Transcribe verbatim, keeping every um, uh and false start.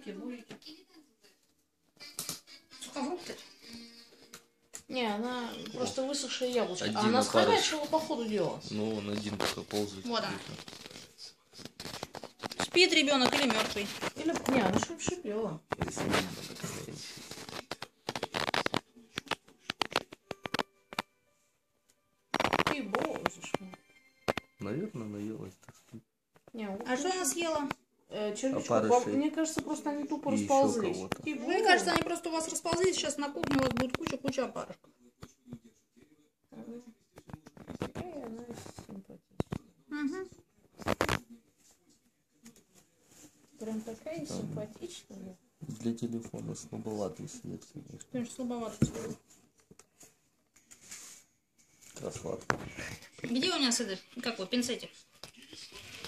Носики, бузики. Сухофрукты? Не, она О. просто высохшая яблочко. Один А она опарыш. схомячила по ходу дела. Ну, он один только ползает. Вот она. Спит ребенок или мертвый? Или... Не, она шип шипела. Ты боже мой. Наверное, наелась, так сказать. Не, а что она съела? Э, червячков. Мне кажется, просто они тупо и расползлись. Мне кажется, они просто у вас расползлись. Сейчас на кухне у вас будет куча-куча опарышков. Какая она симпатичная. Угу. Прям такая да. симпатичная. Для телефона слабоватый свет, конечно. Конечно, слабоватый свет. Красотка. Где у меня с этой, как вот, пинцетик?